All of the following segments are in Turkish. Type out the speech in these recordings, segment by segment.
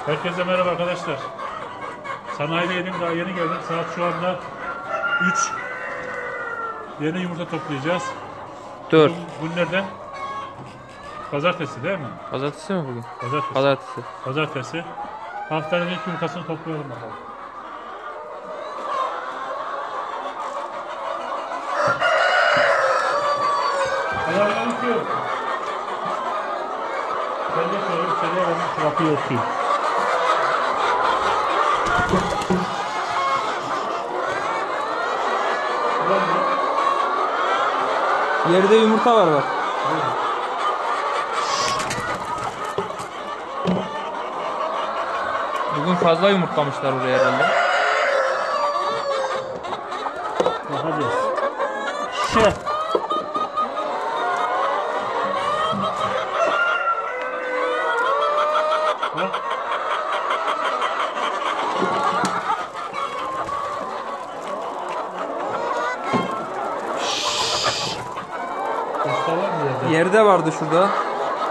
Herkese merhaba arkadaşlar. Sanayideydim, daha yeni geldim. Saat şu anda 3. Yeni yumurta toplayacağız. 4. Günlerden pazartesi değil mi? Pazartesi mi bugün? Pazartesi. Pazartesi. Pazartesi. Haftanın ilk yumurtasını toplayalım bakalım. Selamünaleyküm. Ben de söyleyeyim, içeriye ben şu kapıyı örteyim. Yerde yumurta var bak. Bugün fazla yumurtlamışlar oraya herhalde. Bakacağız. Şey. Bak. Posta var mı yerde? Yerde vardı şurada. Var.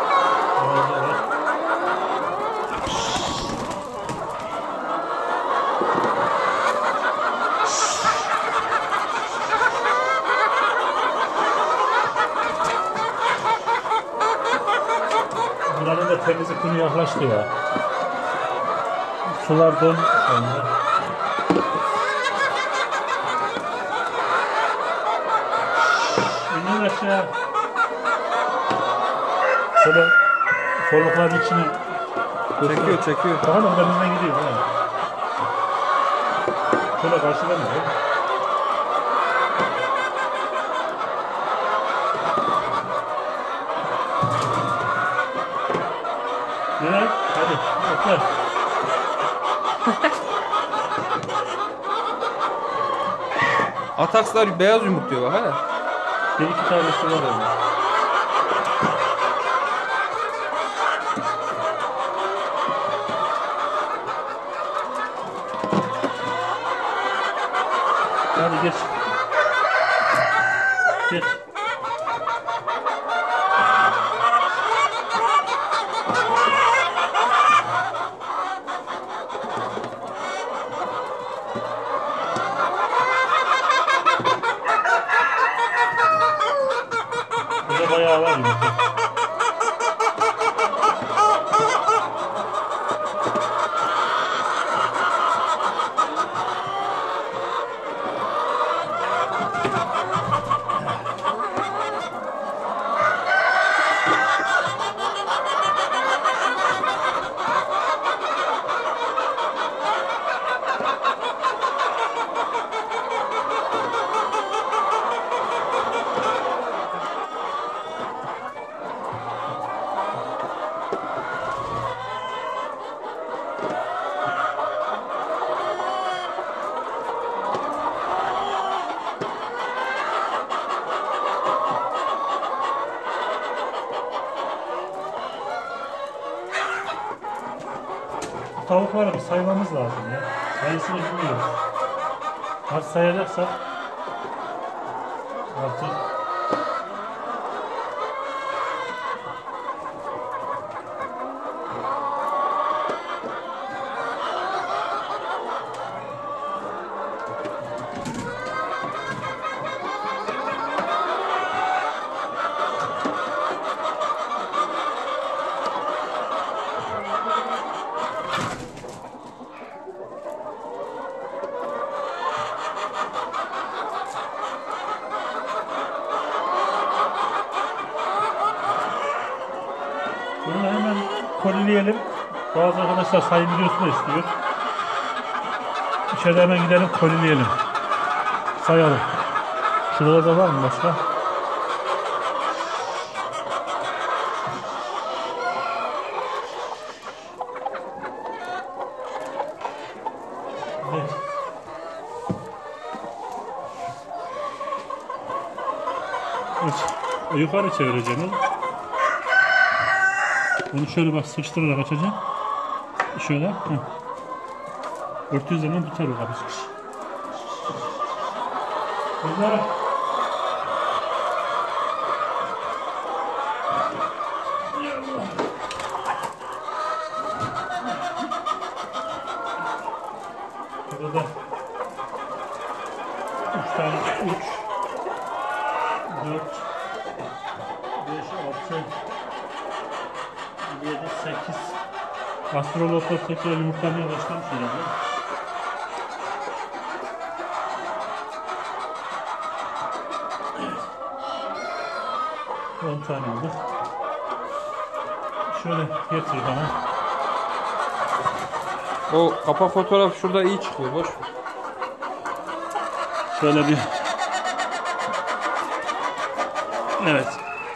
Buranın da temizlik günü yaklaştı ya. Sular don. İnin aşağı. Şöyle solukların içine Çekiyor. bakalım önünden gidiyor. Ha. Şöyle karşıdan mı? Ne? Hadi atla. Atakslar beyaz yumurtluyor bak hele. Bir iki tanesi var orada. Hadi geç. Geç. Burada bayağı var yumurta. Tavukları bir saymamız lazım ya. Sayısını bilmiyoruz. Nasıl sayacaksak artık bunu hemen kolileyelim. Bazı arkadaşlar sayım videosu da istiyor. İçeride hemen gidelim kolileyelim. Sayalım. Şurada da var mı başka? Evet. Yukarı çevireceğim. Bunu şöyle bak sıkıştırarak açacağım. Şöyle. Örtüğü zaman tutar o kapı sıkış. Bunlar Burada da 3 tane 3 4 5 6 7 8 astrolotlar tekrar yumurtlamaya başlamış herhalde. Evet. 10 tane aldık. Şöyle getir bana. O kapak fotoğraf şurada iyi çıkıyor. Boş ver. Şöyle bir. Evet.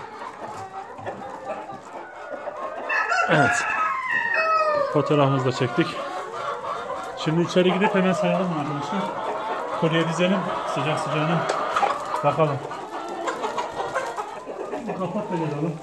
Evet. Fotoğrafımızı da çektik. Şimdi içeri gidip hemen sayalım arkadaşlar. Kolye dizelim. Sıcak sıcağına bakalım. Kapat da gelelim.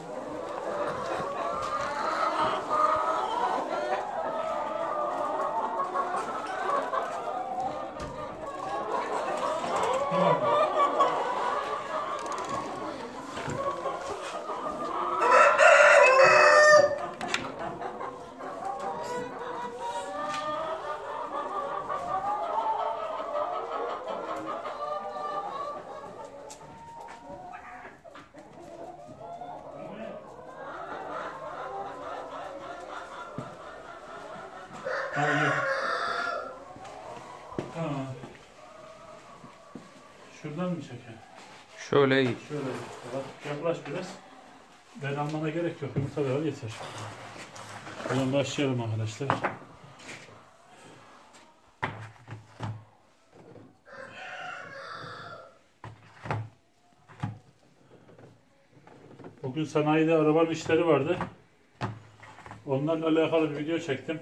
Hayır. Tamam. Şuradan mı çeker? Şöyle iyi. Şöyle bak, yaklaş biraz. Ben almana gerek yok. Yumurta ver yeter. Hemen başlayalım arkadaşlar. Bugün sanayide arabanın işleri vardı. Onlarla alakalı bir video çektim.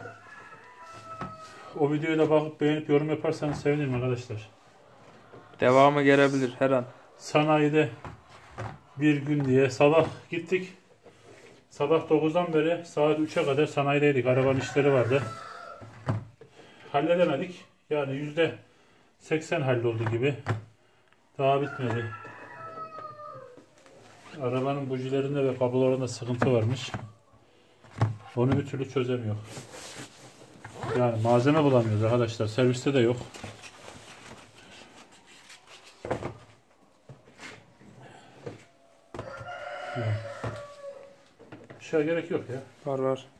O videoyu da bakıp beğenip yorum yaparsanız sevinirim arkadaşlar. Devamı gelebilir her an. Sanayide bir gün diye sabah gittik. Sabah 9'dan beri saat 3'e kadar sanayideydik. Arabanın işleri vardı. Halledemedik. Yani %80 halloldu gibi. Daha bitmedi. Arabanın bujilerinde ve kablolarında sıkıntı varmış. Onu bir türlü çözemiyor. Yani malzeme bulamıyoruz arkadaşlar. Serviste de yok. Bir şeye gerek yok ya. Var var.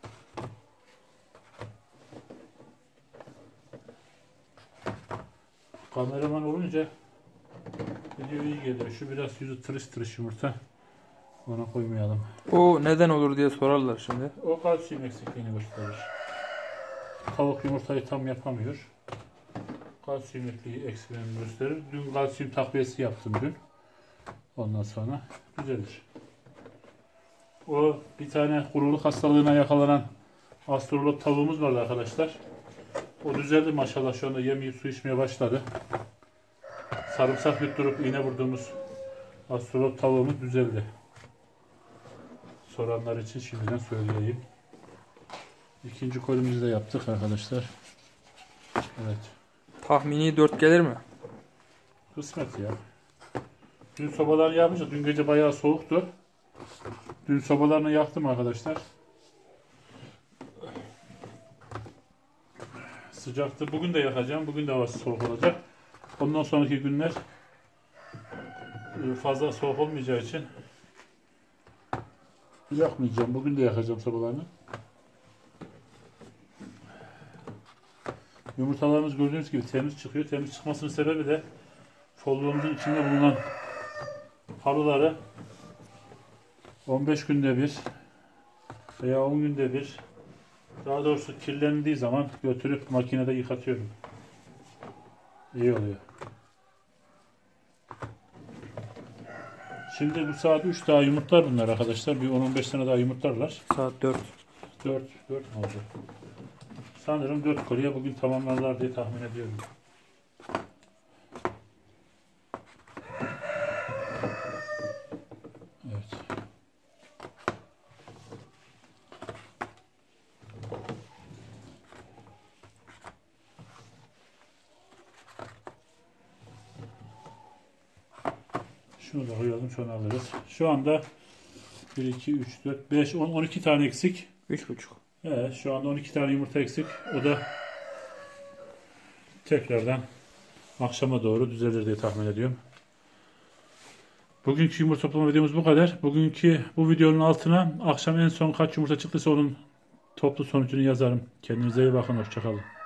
Kameraman olunca video iyi geliyor. Şu biraz yüzü tırış tırış yumurta. Ona koymayalım. O neden olur diye sorarlar şimdi. O kalsiyum eksikliğini gösterir. Tavuk yumurtayı tam yapamıyor. Kalsiyum eksikliğini gösterir. Dün kalsiyum takviyesi yaptım dün. Ondan sonra düzelir. O bir tane kuruluk hastalığına yakalanan astrolot tavuğumuz vardı arkadaşlar. O düzeldi maşallah, şu anda yemeyip su içmeye başladı. Sarımsak yutturup iğne vurduğumuz astrolot tavuğumuz düzeldi. Soranlar için şimdiden söyleyeyim. İkinci kolimizi de yaptık arkadaşlar. Evet. Tahmini 4 gelir mi? Kısmet ya. Dün sobalarını yapmıştık. Dün gece bayağı soğuktu. Dün sobalarını yaktım arkadaşlar. Sıcaktı. Bugün de yakacağım. Bugün de havası soğuk olacak. Ondan sonraki günler fazla soğuk olmayacağı için yakmayacağım. Bugün de yakacağım sobalarını. Yumurtalarımız gördüğünüz gibi temiz çıkıyor. Temiz çıkmasının sebebi de folyoğumuzun içinde bulunan halıları 15 günde bir veya 10 günde bir, daha doğrusu kirlendiği zaman götürüp makinede yıkatıyorum. İyi oluyor. Şimdi bu saat 3 daha yumurtlar bunlar arkadaşlar. Bir 10-15 tane daha yumurtlarlar. Saat 4. 4 mi oldu? Sanırım 4 kolye bugün tamamlarlar diye tahmin ediyorum. Evet. Şunu da koyalım, şunu alırız. Şu anda 1, 2, 3, 4, 5, 10, 12 tane eksik. 3,5. Evet, şu anda 12 tane yumurta eksik. O da Tekrardan akşama doğru düzelir diye tahmin ediyorum. Bugünkü yumurta toplama videomuz bu kadar. Bu videonun altına akşam en son kaç yumurta çıktıysa onun toplu sonucunu yazarım. Kendinize iyi bakın. Hoşça kalın.